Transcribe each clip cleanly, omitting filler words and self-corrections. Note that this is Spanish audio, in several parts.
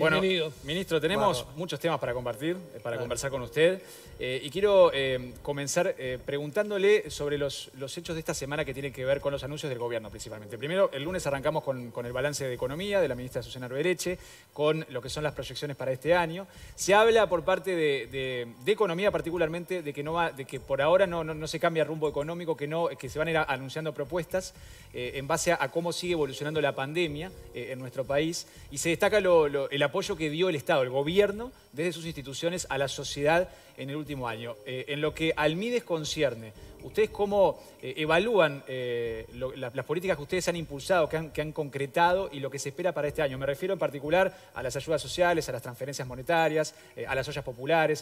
Bueno, Bienvenido. ministro, tenemos muchos temas para compartir, para conversar con usted. Y quiero comenzar preguntándole sobre los hechos de esta semana que tienen que ver con los anuncios del gobierno principalmente. Primero, el lunes arrancamos con el balance de economía de la ministra Susana Arbeleche, con lo que son las proyecciones para este año. Se habla por parte de economía particularmente de que por ahora no se cambia rumbo económico, que se van a ir anunciando propuestas en base a cómo sigue evolucionando la pandemia en nuestro país. Y se destaca el apoyo que dio el Estado, el gobierno, desde sus instituciones a la sociedad en el último año. En lo que al MIDES concierne, ¿ustedes cómo evalúan las políticas que ustedes han impulsado, que han concretado y lo que se espera para este año? Me refiero en particular a las ayudas sociales, a las transferencias monetarias, a las ollas populares.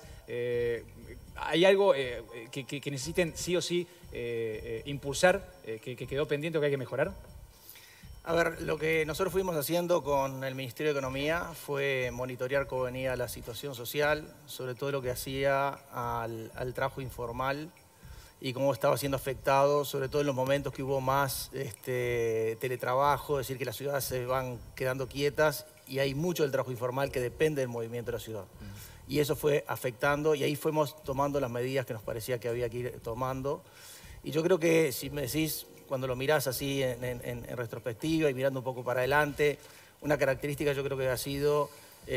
¿Hay algo que necesiten sí o sí impulsar, que quedó pendiente o que hay que mejorar? A ver, lo que nosotros fuimos haciendo con el Ministerio de Economía fue monitorear cómo venía la situación social, sobre todo lo que hacía al trabajo informal y cómo estaba siendo afectado, sobre todo en los momentos que hubo más teletrabajo, es decir, que las ciudades se van quedando quietas y hay mucho del trabajo informal que depende del movimiento de la ciudad. Y eso fue afectando y ahí fuimos tomando las medidas que nos parecía que había que ir tomando. Y yo creo que, si me decís, cuando lo mirás así en retrospectiva y mirando un poco para adelante, una característica yo creo que ha sido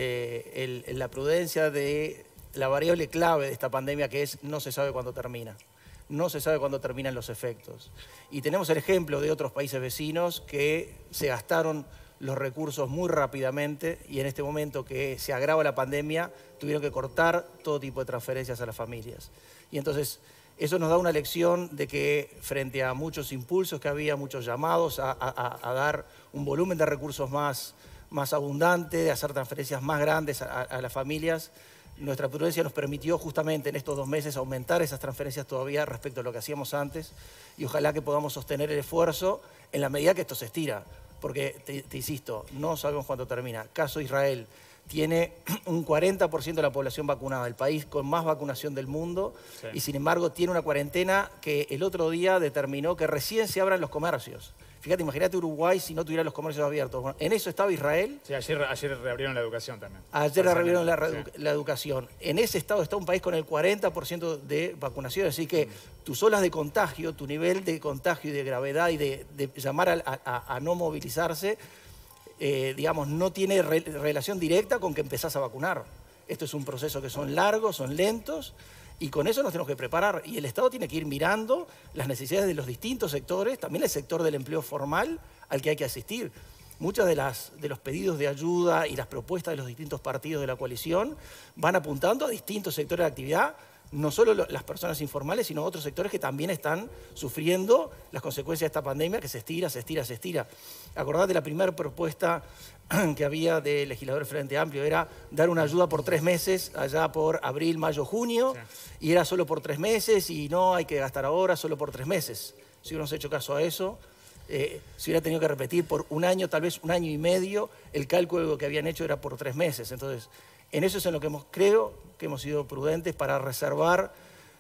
la prudencia de la variable clave de esta pandemia, que es no se sabe cuándo termina. No se sabe cuándo terminan los efectos. Y tenemos el ejemplo de otros países vecinos que se gastaron los recursos muy rápidamente y en este momento que se agrava la pandemia tuvieron que cortar todo tipo de transferencias a las familias. Y entonces eso nos da una lección de que frente a muchos impulsos que había, muchos llamados a dar un volumen de recursos más abundante, de hacer transferencias más grandes a las familias, nuestra prudencia nos permitió justamente en estos 2 meses aumentar esas transferencias todavía respecto a lo que hacíamos antes y ojalá que podamos sostener el esfuerzo en la medida que esto se estira. Porque, te insisto, no sabemos cuándo termina. Caso Israel, tiene un 40% de la población vacunada, el país con más vacunación del mundo, sí. Y sin embargo tiene una cuarentena que el otro día determinó que recién se abran los comercios. Fíjate, imagínate Uruguay si no tuviera los comercios abiertos. Bueno, en eso estaba Israel. Sí, ayer reabrieron la educación también. Ayer reabrieron la educación. En ese estado está un país con el 40% de vacunación. Así que tus olas de contagio, tu nivel de contagio y de gravedad y de llamar a no movilizarse, digamos, no tiene relación directa con que empezás a vacunar. Esto es un proceso que son largos, son lentos. Y con eso nos tenemos que preparar. Y el Estado tiene que ir mirando las necesidades de los distintos sectores, también el sector del empleo formal al que hay que asistir. Muchos de los pedidos de ayuda y las propuestas de los distintos partidos de la coalición van apuntando a distintos sectores de actividad, no solo las personas informales, sino otros sectores que también están sufriendo las consecuencias de esta pandemia que se estira, se estira, se estira. Acordate, la primera propuesta que había de legisladores Frente Amplio era dar una ayuda por 3 meses, allá por abril, mayo, junio, sí. Y era solo por 3 meses y no hay que gastar ahora, solo por 3 meses. Si hubiéramos hecho caso a eso, se hubiera tenido que repetir por 1 año, tal vez 1 año y medio, el cálculo que habían hecho era por 3 meses. Entonces, en eso es en lo que creo que hemos sido prudentes para reservar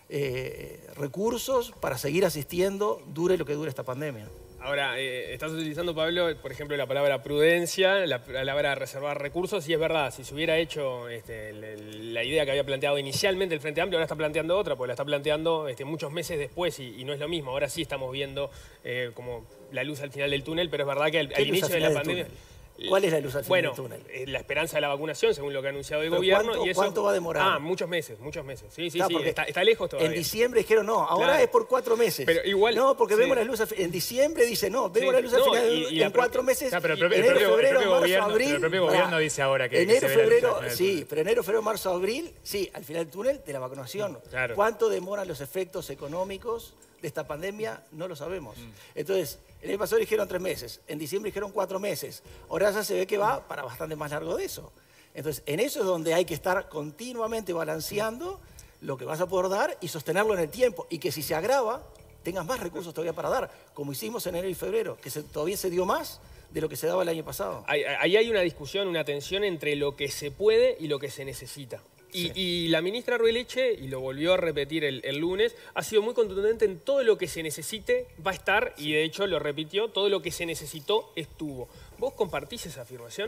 recursos para seguir asistiendo, dure lo que dure esta pandemia. Ahora, estás utilizando, Pablo, por ejemplo, la palabra prudencia, la palabra reservar recursos, y es verdad, si se hubiera hecho la idea que había planteado inicialmente el Frente Amplio, ahora está planteando otra, porque la está planteando muchos meses después y no es lo mismo. Ahora sí estamos viendo como la luz al final del túnel, pero es verdad que al inicio de la pandemia... ¿Cuál es la luz al final del túnel? La esperanza de la vacunación, según lo que ha anunciado el gobierno. ¿Cuánto va a demorar? Muchos meses, muchos meses. Sí, está lejos todavía. En diciembre dijeron no, ahora es por 4 meses. Pero igual... No, porque vemos la luz en diciembre, dice no, vemos la luz al final en 4 meses. Pero el propio gobierno dice ahora que enero, febrero, sí, pero enero, febrero, marzo, abril, sí, al final del túnel de la vacunación. Claro. ¿Cuánto demoran los efectos económicos de esta pandemia? No lo sabemos. Entonces, el año pasado dijeron 3 meses, en diciembre dijeron 4 meses, ahora ya se ve que va para bastante más largo de eso. Entonces, en eso es donde hay que estar continuamente balanceando lo que vas a poder dar y sostenerlo en el tiempo, y que si se agrava, tengas más recursos todavía para dar, como hicimos en enero y febrero, que todavía se dio más de lo que se daba el año pasado. Ahí hay una discusión, una tensión entre lo que se puede y lo que se necesita. Y la ministra Arbeleche, y lo volvió a repetir el lunes, ha sido muy contundente en todo lo que se necesite va a estar, y de hecho lo repitió, todo lo que se necesitó estuvo. ¿Vos compartís esa afirmación?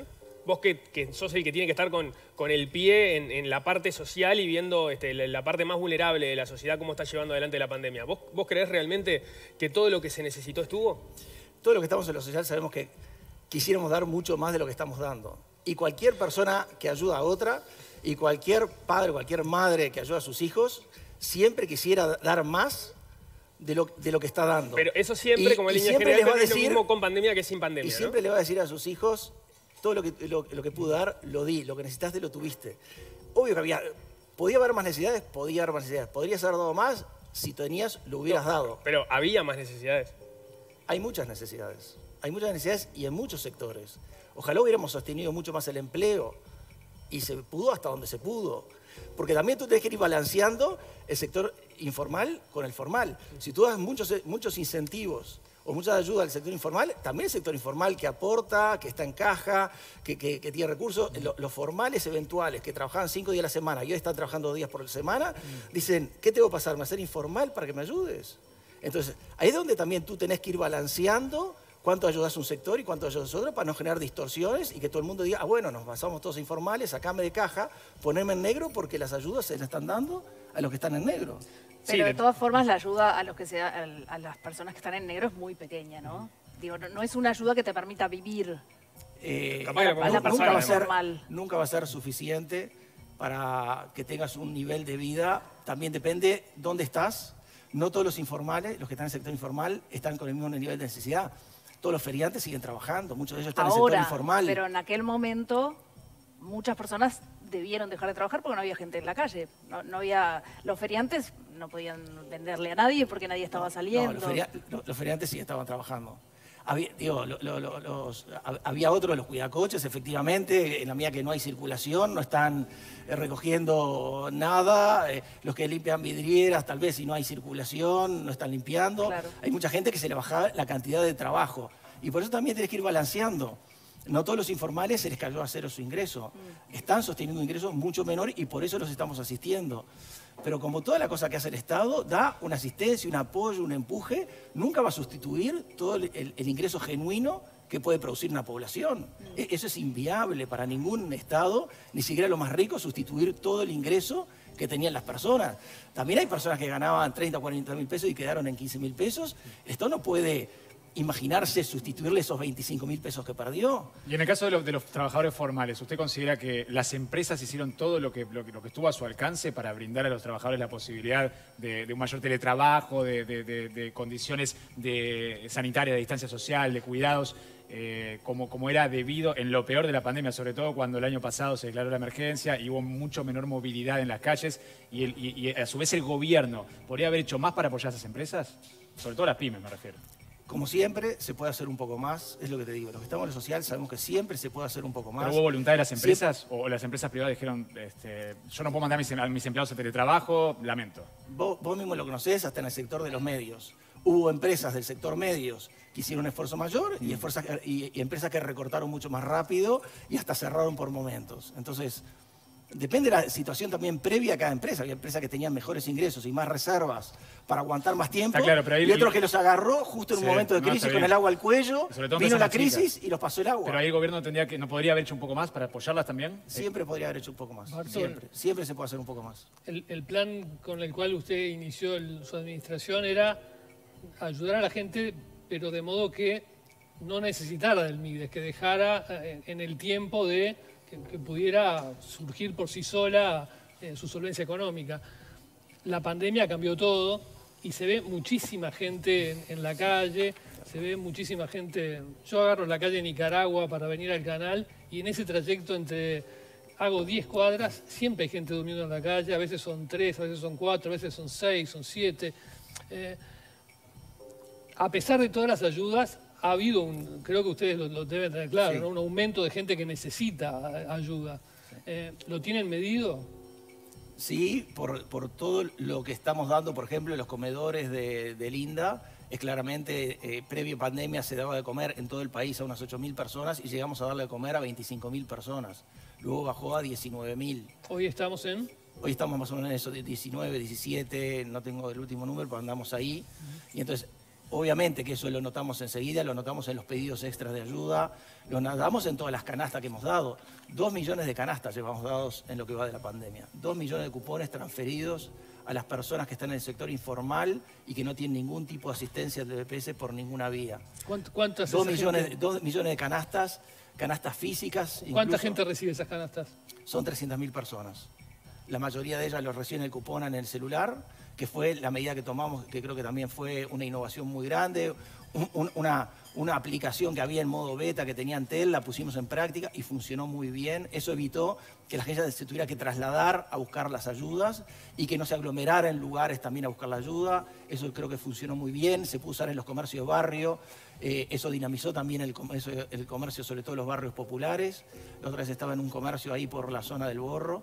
vos que sos el que tiene que estar con el pie en la parte social y viendo la parte más vulnerable de la sociedad, cómo está llevando adelante la pandemia. ¿Vos creés realmente que todo lo que se necesitó estuvo? Todos los que estamos en lo social sabemos que quisiéramos dar mucho más de lo que estamos dando. Y cualquier persona que ayuda a otra, y cualquier padre, cualquier madre que ayuda a sus hijos, siempre quisiera dar más de lo que está dando. Pero eso siempre, como en línea general, pero es lo mismo con pandemia que sin pandemia, y siempre le va a decir a sus hijos, todo lo que pude dar, lo di. Lo que necesitaste, lo tuviste. Obvio que podía haber más necesidades, podía haber más necesidades. Podrías haber dado más, si tenías, lo hubieras dado. Pero había más necesidades. Hay muchas necesidades. Hay muchas necesidades y en muchos sectores. Ojalá hubiéramos sostenido mucho más el empleo. Y se pudo hasta donde se pudo. Porque también tú tenés que ir balanceando el sector informal con el formal. Si tú das muchos incentivos o mucha ayuda al sector informal, también el sector informal que aporta, que está en caja, que tiene recursos, los formales eventuales, que trabajaban 5 días a la semana y hoy están trabajando 2 días por semana, dicen, ¿qué tengo que pasarme a ser informal para que me ayudes? Entonces, ahí es donde también tú tenés que ir balanceando cuánto ayudas a un sector y cuánto ayudas a otro para no generar distorsiones y que todo el mundo diga, bueno, nos basamos todos informales, sacame de caja, ponerme en negro porque las ayudas se le están dando a los que están en negro. Pero de todas formas la ayuda a las personas que están en negro es muy pequeña, ¿no? Digo, no es una ayuda que te permita vivir. A la persona normal. Nunca va a ser suficiente para que tengas un nivel de vida. También depende dónde estás. No todos los informales, los que están en el sector informal, están con el mismo nivel de necesidad. Todos los feriantes siguen trabajando, muchos de ellos están en el sector informal. Pero en aquel momento muchas personas debieron dejar de trabajar porque no había gente en la calle. No había, los feriantes no podían venderle a nadie porque nadie estaba saliendo. No, los feriantes sí estaban trabajando. Había otros, los cuidacoches, efectivamente, en la medida que no hay circulación, no están recogiendo nada. Los que limpian vidrieras, tal vez si no hay circulación, no están limpiando. Claro. Hay mucha gente que se le baja la cantidad de trabajo. Y por eso también tienes que ir balanceando. No todos los informales se les cayó a cero su ingreso. Están sosteniendo un ingreso mucho menor y por eso los estamos asistiendo. Pero como toda la cosa que hace el Estado, da una asistencia, un apoyo, un empuje, nunca va a sustituir todo el ingreso genuino que puede producir una población. Eso es inviable para ningún Estado, ni siquiera los más ricos, sustituir todo el ingreso que tenían las personas. También hay personas que ganaban 30 o 40 mil pesos y quedaron en 15 mil pesos. Esto no puede imaginarse sustituirle esos 25 mil pesos que perdió. Y en el caso de los trabajadores formales, ¿usted considera que las empresas hicieron todo lo que estuvo a su alcance para brindar a los trabajadores la posibilidad de un mayor teletrabajo, de condiciones sanitarias, de distancia social, de cuidados, como era debido en lo peor de la pandemia, sobre todo cuando el año pasado se declaró la emergencia y hubo mucho menor movilidad en las calles y a su vez el gobierno podría haber hecho más para apoyar a esas empresas? Sobre todo las pymes, me refiero. Como siempre, se puede hacer un poco más, es lo que te digo. Los que estamos en lo social sabemos que siempre se puede hacer un poco más. ¿Pero hubo voluntad de las empresas o las empresas privadas dijeron, yo no puedo mandar a mis empleados a teletrabajo, lamento? Vos mismo lo conocés hasta en el sector de los medios. Hubo empresas del sector medios que hicieron un esfuerzo mayor y empresas que recortaron mucho más rápido y hasta cerraron por momentos. Entonces, depende de la situación también previa a cada empresa. Había empresas que tenían mejores ingresos y más reservas para aguantar más tiempo. Claro, pero y otros que los agarró justo en un momento de crisis con el agua al cuello, vino la crisis y los pasó el agua. Pero ahí el gobierno no podría haber hecho un poco más para apoyarlas también. Siempre podría haber hecho un poco más. Bartol, siempre se puede hacer un poco más. El plan con el cual usted inició su administración era ayudar a la gente, pero de modo que no necesitara del MIDES, que dejara en el tiempo de que pudiera surgir por sí sola su solvencia económica. La pandemia cambió todo y se ve muchísima gente en la calle, se ve muchísima gente. Yo agarro la calle Nicaragua para venir al canal y en ese trayecto hago 10 cuadras, siempre hay gente durmiendo en la calle, a veces son 3, a veces son 4, a veces son 6, son 7. A pesar de todas las ayudas, ha habido creo que ustedes lo deben tener claro, sí, ¿no? Un aumento de gente que necesita ayuda. ¿Lo tienen medido? Sí, por todo lo que estamos dando, por ejemplo, en los comedores del INDA, es claramente, previo pandemia se daba de comer en todo el país a unas 8.000 personas y llegamos a darle de comer a 25.000 personas. Luego bajó a 19.000. Hoy estamos en... Hoy estamos más o menos en eso, de 19, 17, no tengo el último número, pero andamos ahí. Y entonces, Obviamente que eso lo notamos enseguida, lo notamos en los pedidos extras de ayuda, lo notamos en todas las canastas que hemos dado. 2 millones de canastas llevamos dados en lo que va de la pandemia. 2 millones de cupones transferidos a las personas que están en el sector informal y que no tienen ningún tipo de asistencia del BPS por ninguna vía. ¿Cuántas 2 millones de canastas físicas. ¿Cuánta gente recibe esas canastas? Son 300.000 personas. La mayoría de ellas lo reciben el cupón en el celular, que fue la medida que tomamos, que creo que también fue una innovación muy grande, una aplicación que había en modo beta que tenía Entel, la pusimos en práctica y funcionó muy bien. Eso evitó que la gente se tuviera que trasladar a buscar las ayudas y que no se aglomerara en lugares también a buscar la ayuda. Eso creo que funcionó muy bien, se pudo usar en los comercios de barrio. Eso dinamizó también el comercio, sobre todo los barrios populares. La otra vez estaba en un comercio ahí por la zona del Borro,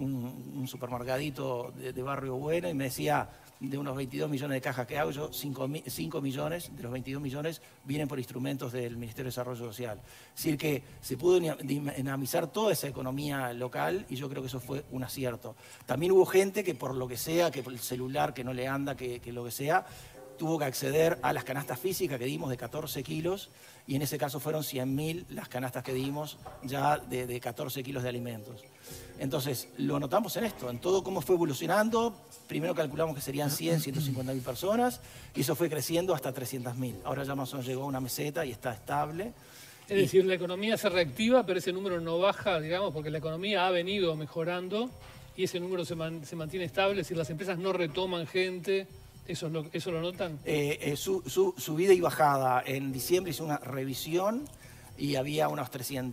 un supermercadito de barrio bueno, y me decía, de unos 22 millones de cajas que hago, yo 5 millones de los 22 millones vienen por instrumentos del Ministerio de Desarrollo Social. Es decir, que se pudo dinamizar toda esa economía local y yo creo que eso fue un acierto. También hubo gente que por lo que sea, que por el celular que no le anda, que lo que sea, tuvo que acceder a las canastas físicas que dimos de 14 kilos y en ese caso fueron 100.000 las canastas que dimos ya de 14 kilos de alimentos. Entonces, lo notamos en esto, en todo cómo fue evolucionando. Primero calculamos que serían 150.000 personas y eso fue creciendo hasta 300.000. Ahora ya más o menos llegó a una meseta y está estable. Es decir, la economía se reactiva, pero ese número no baja, digamos, porque la economía ha venido mejorando y ese número se mantiene estable, es decir, las empresas no retoman gente. ¿Eso lo notan? Subida y bajada. En diciembre hice una revisión y había unos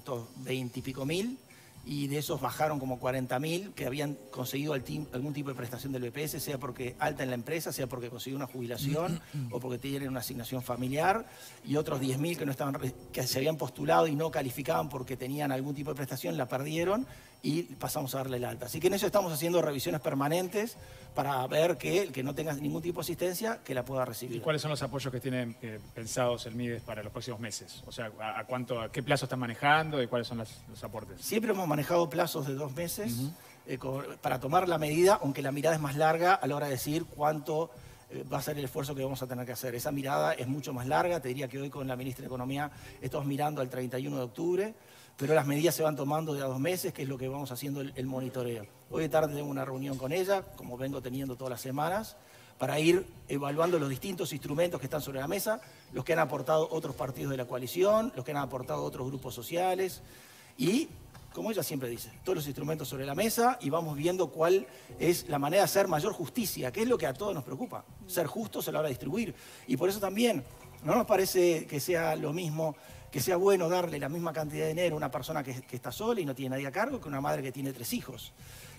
320 y pico mil y de esos bajaron como 40.000 que habían conseguido algún tipo de prestación del BPS, sea porque alta en la empresa, sea porque consiguió una jubilación o porque tienen una asignación familiar, y otros 10.000 que se habían postulado y no calificaban porque tenían algún tipo de prestación, la perdieron y pasamos a darle el alta. Así que en eso estamos haciendo revisiones permanentes para ver que el que no tenga ningún tipo de asistencia, que la pueda recibir. ¿Y cuáles son los apoyos que tienen pensados el MIDES para los próximos meses? O sea, ¿a qué plazo están manejando y cuáles son los aportes? Siempre hemos manejado plazos de 2 meses para tomar la medida, aunque la mirada es más larga a la hora de decir cuánto va a ser el esfuerzo que vamos a tener que hacer. Esa mirada es mucho más larga. Te diría que hoy con la ministra de Economía estamos mirando al 31 de octubre, pero las medidas se van tomando de a 2 meses, que es lo que vamos haciendo el monitoreo. Hoy de tarde tengo una reunión con ella, como vengo teniendo todas las semanas, para ir evaluando los distintos instrumentos que están sobre la mesa, los que han aportado otros partidos de la coalición, los que han aportado otros grupos sociales y, como ella siempre dice, todos los instrumentos sobre la mesa y vamos viendo cuál es la manera de hacer mayor justicia, que es lo que a todos nos preocupa, ser justos a la hora de distribuir. Y por eso también no nos parece que sea lo mismo, que sea bueno darle la misma cantidad de dinero a una persona que está sola y no tiene nadie a cargo que una madre que tiene 3 hijos.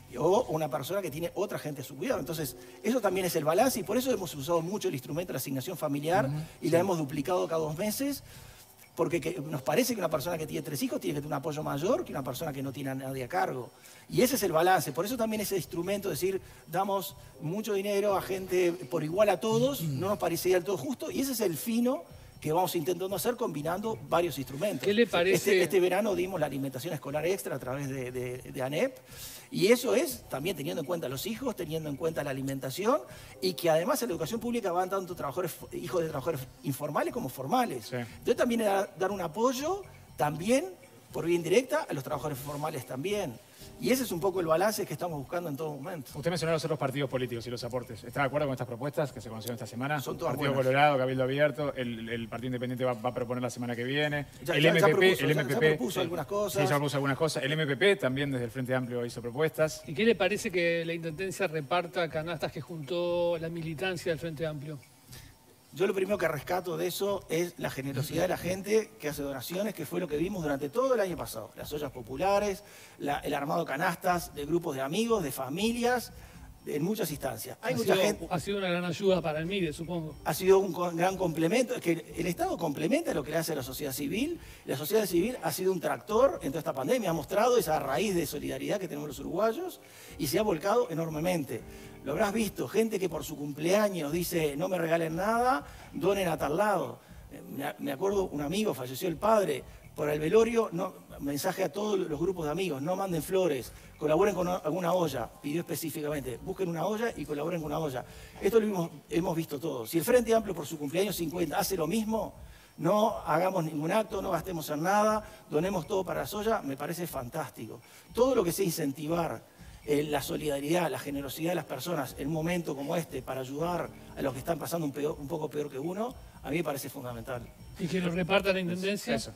O una persona que tiene otra gente a su cuidado. Entonces, eso también es el balance y por eso hemos usado mucho el instrumento de la asignación familiar y la hemos duplicado cada 2 meses, porque nos parece que una persona que tiene 3 hijos tiene que tener un apoyo mayor que una persona que no tiene a nadie a cargo. Y ese es el balance. Por eso también ese instrumento, es decir, damos mucho dinero a gente por igual a todos, no nos parecería del todo justo, y ese es el fino que vamos intentando hacer combinando varios instrumentos. ¿Qué le parece? Este verano dimos la alimentación escolar extra a través de ANEP, y eso es también teniendo en cuenta a los hijos, teniendo en cuenta la alimentación, y que además en la educación pública van tanto hijos de trabajadores informales como formales. Sí. Entonces también era dar un apoyo, también por vía indirecta, a los trabajadores formales también. Y ese es un poco el balance que estamos buscando en todo momento. Usted mencionó los otros partidos políticos y los aportes. ¿Está de acuerdo con estas propuestas que se conocieron esta semana? Son todas Partido buenas. Colorado, Cabildo Abierto, el Partido Independiente va a proponer la semana que viene. El MPP propuso algunas cosas. Sí, ya propuso algunas cosas. El MPP también desde el Frente Amplio hizo propuestas. ¿Y qué le parece que la Intendencia reparta canastas que juntó la militancia del Frente Amplio? Yo lo primero que rescato de eso es la generosidad de la gente que hace donaciones, que fue lo que vimos durante todo el año pasado. Las ollas populares, el armado de canastas de grupos de amigos, de familias, en muchas instancias. Ha sido una gran ayuda para el MIDES, supongo. Ha sido un gran complemento. Es que el Estado complementa lo que le hace a la sociedad civil. La sociedad civil ha sido un tractor en toda esta pandemia. Ha mostrado esa raíz de solidaridad que tenemos los uruguayos y se ha volcado enormemente. Lo habrás visto, gente que por su cumpleaños dice no me regalen nada, donen a tal lado. Me acuerdo, un amigo, falleció el padre, Para el velorio, mensaje a todos los grupos de amigos, no manden flores, colaboren con alguna olla, pidió específicamente, busquen una olla y colaboren con una olla. Esto lo hemos visto todos. Si el Frente Amplio por su cumpleaños 50 hace lo mismo, no hagamos ningún acto, no gastemos en nada, donemos todo para la olla, me parece fantástico. Todo lo que sea incentivar la solidaridad, la generosidad de las personas en un momento como este para ayudar a los que están pasando un poco peor que uno, a mí me parece fundamental. ¿Y que lo reparta la Intendencia? Eso.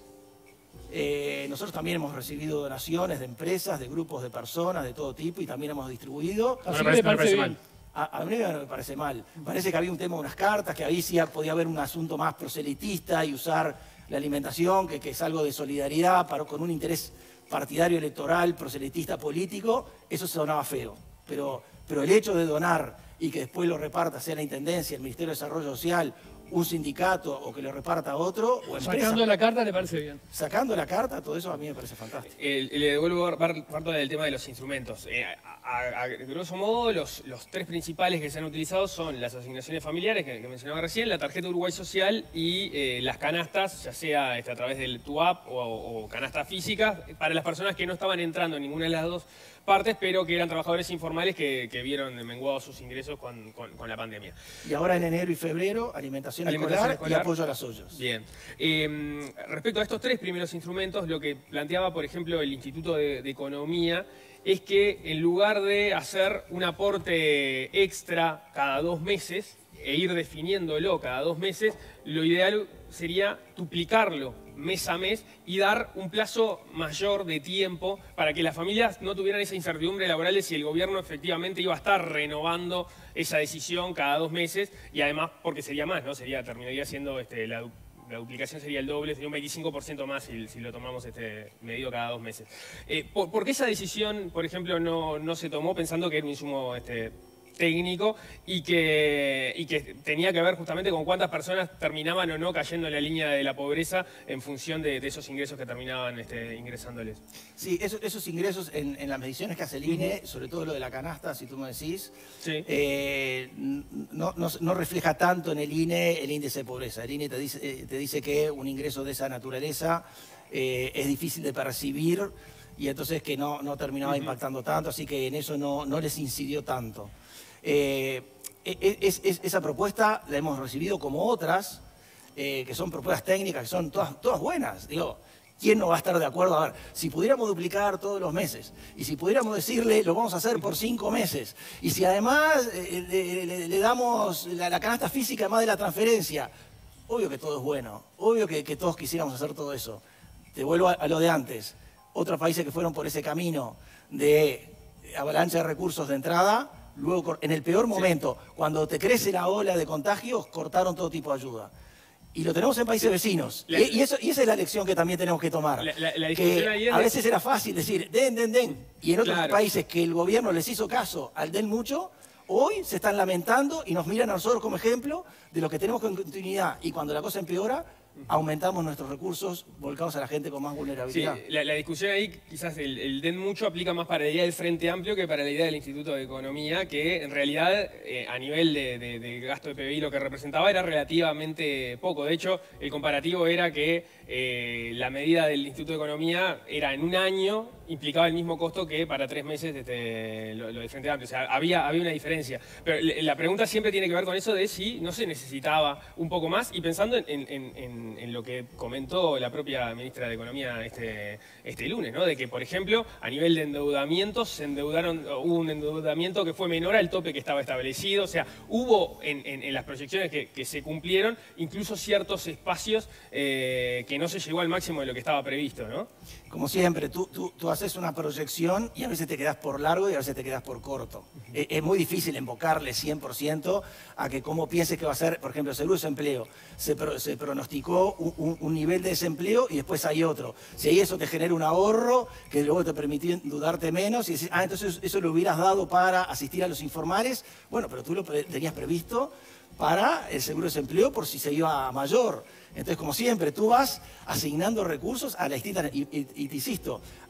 Nosotros también hemos recibido donaciones de empresas, de grupos de personas de todo tipo y también hemos distribuido. Así me parece bien. A mí no me parece mal. Parece que había un tema de unas cartas, que ahí sí podía haber un asunto más proselitista y usar la alimentación, que es algo de solidaridad con un interés partidario electoral, proselitista político, eso se sonaba feo. Pero el hecho de donar y que después lo reparta, sea la Intendencia, el Ministerio de Desarrollo Social, un sindicato o que lo reparta a otro, o empresa. Sacando la carta le parece bien. Sacando la carta, todo eso a mí me parece fantástico. Le devuelvo parte del tema de los instrumentos. A grosso modo, los tres principales que se han utilizado son las asignaciones familiares, que mencionaba recién, la tarjeta Uruguay Social y las canastas, ya sea a través del TUAP o canastas físicas, para las personas que no estaban entrando en ninguna de las dos partes, pero que eran trabajadores informales que vieron menguados sus ingresos con la pandemia. Y ahora en enero y febrero, alimentación escolar y apoyo a las ollas. Bien. Respecto a estos tres primeros instrumentos, lo que planteaba, por ejemplo, el Instituto de Economía, es que en lugar de hacer un aporte extra cada 2 meses e ir definiéndolo cada 2 meses, lo ideal sería duplicarlo mes a mes y dar un plazo mayor de tiempo para que las familias no tuvieran esa incertidumbre laboral de si el gobierno efectivamente iba a estar renovando esa decisión cada 2 meses y además porque sería más, ¿no? Terminaría siendo la duplicación sería el doble, sería un 25% más si lo tomamos medido cada 2 meses. ¿Por qué esa decisión, por ejemplo, no se tomó pensando que era un insumo técnico y que tenía que ver justamente con cuántas personas terminaban o no cayendo en la línea de la pobreza en función de esos ingresos que terminaban ingresándoles? Sí, esos ingresos en las mediciones que hace el INE, sobre todo lo de la canasta, si tú me decís, sí. No refleja tanto en el INE el índice de pobreza. El INE te dice que un ingreso de esa naturaleza es difícil de percibir y entonces que no terminaba impactando tanto, así que en eso no les incidió tanto. Esa propuesta la hemos recibido como otras, que son propuestas técnicas, que son todas buenas. Digo, ¿quién no va a estar de acuerdo? A ver, si pudiéramos duplicar todos los meses, y si pudiéramos decirle, lo vamos a hacer por 5 meses, y si además le damos la canasta física además de la transferencia, obvio que todo es bueno, obvio que todos quisiéramos hacer todo eso. Te vuelvo a lo de antes. Otros países que fueron por ese camino de avalancha de recursos de entrada, luego en el peor momento, cuando te crece la ola de contagios, cortaron todo tipo de ayuda. Y lo tenemos en países vecinos. Y esa es la lección que también tenemos que tomar. Que a veces era fácil decir, den. Y en otros países que el gobierno les hizo caso al den mucho, hoy se están lamentando y nos miran a nosotros como ejemplo de lo que tenemos con continuidad. Y cuando la cosa empeora, aumentamos nuestros recursos volcados a la gente con más vulnerabilidad. Sí, la discusión ahí, quizás el den mucho aplica más para la idea del Frente Amplio que para la idea del Instituto de Economía, que en realidad a nivel de gasto de PBI lo que representaba era relativamente poco. De hecho, el comparativo era que la medida del Instituto de Economía era en un año, implicaba el mismo costo que para 3 meses lo del Frente Amplio. O sea, había una diferencia. Pero la pregunta siempre tiene que ver con eso de si no se necesitaba un poco más y pensando en lo que comentó la propia ministra de Economía este lunes, ¿no? De que, por ejemplo, a nivel de endeudamiento hubo un endeudamiento que fue menor al tope que estaba establecido, o sea, hubo en las proyecciones que se cumplieron incluso ciertos espacios que no se llegó al máximo de lo que estaba previsto, ¿no? Como siempre, tú haces una proyección y a veces te quedás por largo y a veces te quedás por corto. Es muy difícil invocarle 100% a que como pienses que va a ser, por ejemplo, el seguro de desempleo. Se pronosticó un nivel de desempleo y después hay otro. Si ahí eso te genera un ahorro que luego te permitió dudarte menos y decir, entonces eso lo hubieras dado para asistir a los informales, bueno, pero tú lo tenías previsto para el seguro de desempleo por si se iba a mayor. Entonces, como siempre, tú vas asignando recursos a la distinta... Y te insisto,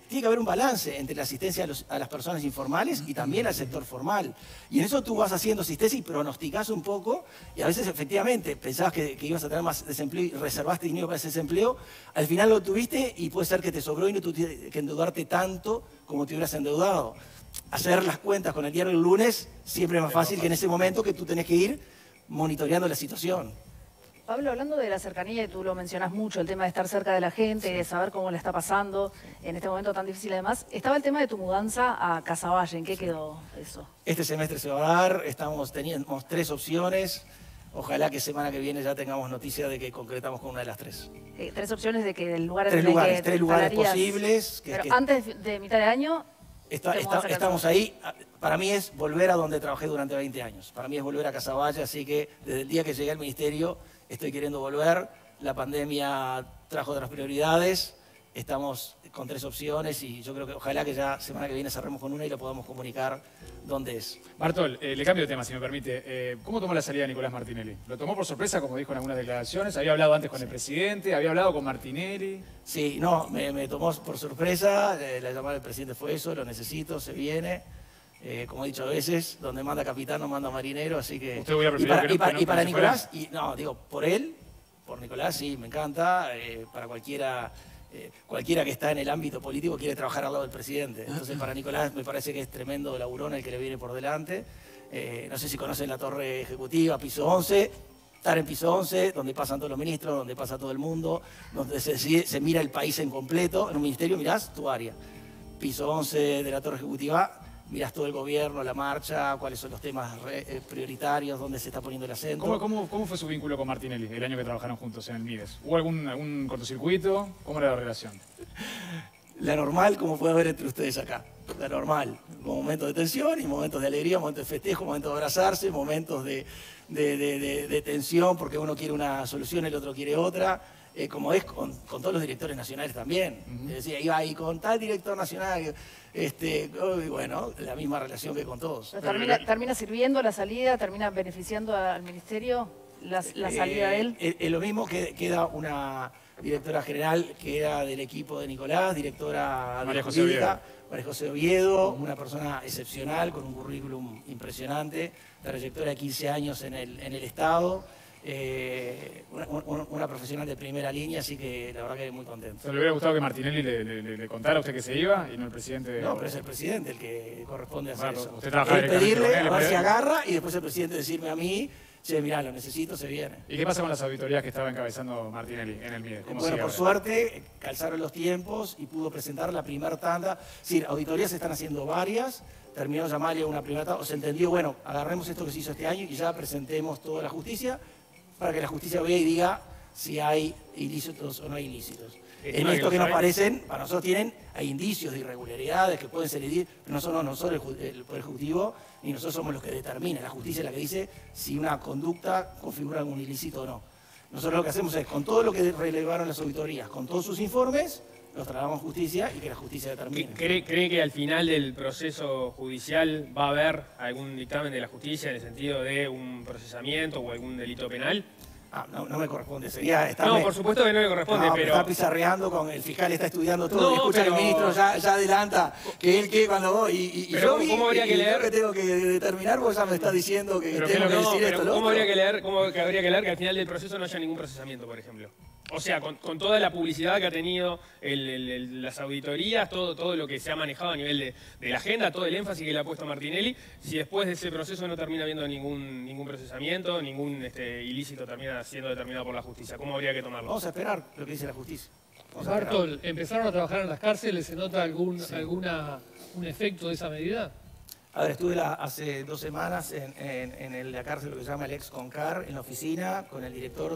tiene que haber un balance entre la asistencia a las personas informales y también al sector formal. Y en eso tú vas haciendo asistencia y pronosticás un poco, y a veces efectivamente pensabas que ibas a tener más desempleo y reservaste dinero para ese desempleo, al final lo tuviste y puede ser que te sobró y no tuviste que endeudarte tanto como te hubieras endeudado. Hacer las cuentas con el diario el lunes siempre es más fácil que en ese momento que tú tenés que ir monitoreando la situación. Pablo, hablando de la cercanía, y tú lo mencionas mucho, el tema de estar cerca de la gente, de saber cómo le está pasando en este momento tan difícil además, estaba el tema de tu mudanza a Casaballe. ¿En qué quedó eso? Este semestre se va a dar, teníamos 3 opciones. Ojalá que semana que viene ya tengamos noticia de que concretamos con una de las 3. 3 opciones de que el lugar... 3 lugares posibles. Pero antes de mitad de año... Estamos ahí. Para mí es volver a donde trabajé durante 20 años. Para mí es volver a Casaballe, así que desde el día que llegué al ministerio estoy queriendo volver. La pandemia trajo otras prioridades. Estamos con 3 opciones y yo creo que ojalá que ya semana que viene cerremos con una y lo podamos comunicar dónde es. Bartol, le cambio de tema, si me permite. ¿Cómo tomó la salida de Nicolás Martinelli? ¿Lo tomó por sorpresa, como dijo en algunas declaraciones? ¿Había hablado antes con el presidente? ¿Había hablado con Martinelli? Sí, no, me tomó por sorpresa. La llamada del presidente fue eso, lo necesito, se viene. Como he dicho a veces, donde manda capitán no manda marinero, así que... ¿Usted hubiera preferido y para Nicolás, por él, por Nicolás sí, me encanta. Para cualquiera que está en el ámbito político quiere trabajar al lado del presidente. Entonces para Nicolás me parece que es tremendo laburón el que le viene por delante. No sé si conocen la torre ejecutiva, piso 11. Estar en piso 11, donde pasan todos los ministros, donde pasa todo el mundo, donde se mira el país en completo. En un ministerio mirás tu área. Piso 11 de la torre ejecutiva, mirás todo el gobierno, la marcha, cuáles son los temas prioritarios, dónde se está poniendo el acento. ¿Cómo fue su vínculo con Martinelli el año que trabajaron juntos en el Mides? ¿Hubo algún cortocircuito? ¿Cómo era la relación? La normal, como puede haber entre ustedes acá. La normal. Momentos de tensión y momentos de alegría, momentos de festejo, momentos de abrazarse, momentos de tensión porque uno quiere una solución, el otro quiere otra. Como es con todos los directores nacionales también. Es decir, iba ahí con tal director nacional, bueno, la misma relación que con todos. ¿Termina sirviendo la salida? ¿Termina beneficiando al ministerio la salida de él? Es lo mismo que queda una directora general que era del equipo de Nicolás, directora de jurídica, María José Oviedo, una persona excepcional, con un currículum impresionante, trayectoria de 15 años en el Estado. Una profesional de primera línea, así que la verdad que muy contento. ¿Le hubiera gustado que Martinelli le contara a usted que se iba y no el presidente? No, pero es el presidente el que corresponde hacer eso. Usted trabaja pedirle, a ver si agarra y después el presidente decirme a mí, che, mirá, lo necesito, se viene. ¿Y qué pasa con las auditorías que estaba encabezando Martinelli en el MIDES? Bueno, por suerte calzaron los tiempos y pudo presentar la primera tanda. Es decir, auditorías se están haciendo varias. Terminó llamarle una primera tanda, o se entendió, bueno, agarremos esto que se hizo este año y ya presentemos toda la justicia, para que la justicia vea y diga si hay ilícitos o no hay ilícitos. En esto que nos parecen, para nosotros hay indicios de irregularidades que pueden ser pero no somos nosotros el Poder Ejecutivo, ni nosotros somos los que determinan. La justicia es la que dice si una conducta configura algún ilícito o no. Nosotros lo que hacemos es, con todo lo que relevaron las auditorías, con todos sus informes, los trasladamos a justicia y que la justicia determine. ¿Cree que al final del proceso judicial va a haber algún dictamen de la justicia en el sentido de un procesamiento o algún delito penal? No me corresponde, No, por supuesto que no le corresponde, pero... Está pizarreando con el fiscal, está estudiando todo, y escucha que el ministro ya adelanta que él que cuando voy, y yo ¿cómo habría que leer? Yo que tengo que determinar, vos ya me está diciendo que tengo que decir esto. ¿Cómo habría que leer que al final del proceso no haya ningún procesamiento, por ejemplo? O sea, con toda la publicidad que ha tenido las auditorías, todo lo que se ha manejado a nivel de la agenda, todo el énfasis que le ha puesto Martinelli, si después de ese proceso no termina habiendo ningún procesamiento, ningún ilícito termina siendo determinado por la justicia, ¿cómo habría que tomarlo? Vamos a esperar lo que dice la justicia. Bartol, ¿empezaron a trabajar en las cárceles? ¿Se nota un efecto de esa medida? A ver, estuve hace 2 semanas en la cárcel, lo que se llama el ex Concar, en la oficina, con el director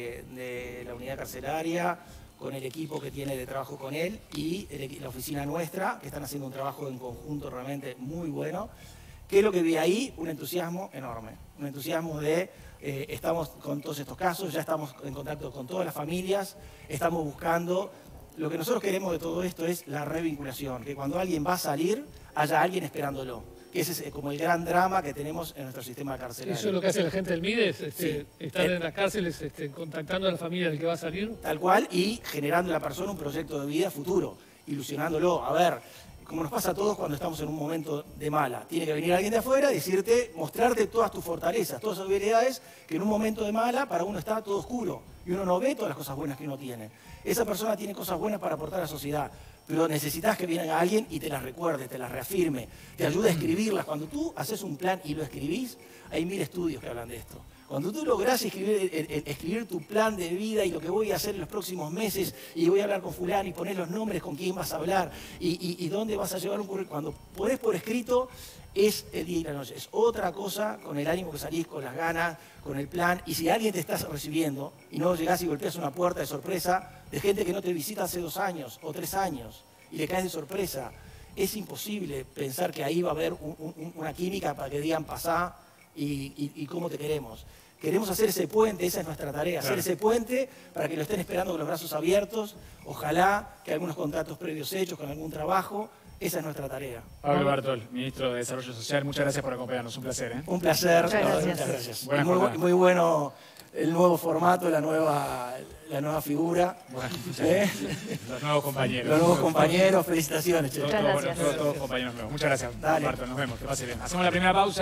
de la unidad carcelaria, con el equipo que tiene de trabajo con él y la oficina nuestra, que están haciendo un trabajo en conjunto realmente muy bueno. ¿Qué es lo que vi ahí? Un entusiasmo enorme. Un entusiasmo de, estamos con todos estos casos, ya estamos en contacto con todas las familias, estamos buscando. Lo que nosotros queremos de todo esto es la revinculación, que cuando alguien va a salir, haya alguien esperándolo. Que ese es como el gran drama que tenemos en nuestro sistema carcelario. ¿Eso es lo que hace la gente del Mides? Sí. ¿Estar en las cárceles contactando a la familia del que va a salir? Tal cual, y generando en la persona un proyecto de vida futuro. ilusionándolo. A ver, como nos pasa a todos cuando estamos en un momento de mala. Tiene que venir alguien de afuera, decirte, mostrarte todas tus fortalezas, todas sus habilidades, que en un momento de mala para uno está todo oscuro y uno no ve todas las cosas buenas que uno tiene. Esa persona tiene cosas buenas para aportar a la sociedad, pero necesitas que venga alguien y te las recuerde, te las reafirme, te ayude a escribirlas. Cuando tú haces un plan y lo escribís, hay 1000 estudios que hablan de esto. Cuando tú lográs escribir tu plan de vida y lo que voy a hacer en los próximos meses, y voy a hablar con fulano y poner los nombres con quién vas a hablar y dónde vas a llevar un currículum, cuando ponés por escrito, es el día y la noche. Es otra cosa con el ánimo que salís, con las ganas, con el plan. Y si alguien te está recibiendo y no llegás y golpeas una puerta de sorpresa de gente que no te visita hace 2 años o 3 años y le caes de sorpresa, es imposible pensar que ahí va a haber una química para que digan pasá y cómo te queremos. Queremos hacer ese puente, esa es nuestra tarea, hacer ese puente para que lo estén esperando con los brazos abiertos, ojalá que algunos contratos previos hechos con algún trabajo, esa es nuestra tarea. Pablo Bartol, ministro de Desarrollo Social, muchas gracias por acompañarnos, un placer. Un placer, Muchas gracias. Muy bueno el nuevo formato, la nueva figura. Bueno, los nuevos compañeros. Los nuevos compañeros, felicitaciones. Che. Todos compañeros nuevos. Muchas gracias, Dale. Bartol, nos vemos, que pase bien. Hacemos la primera pausa.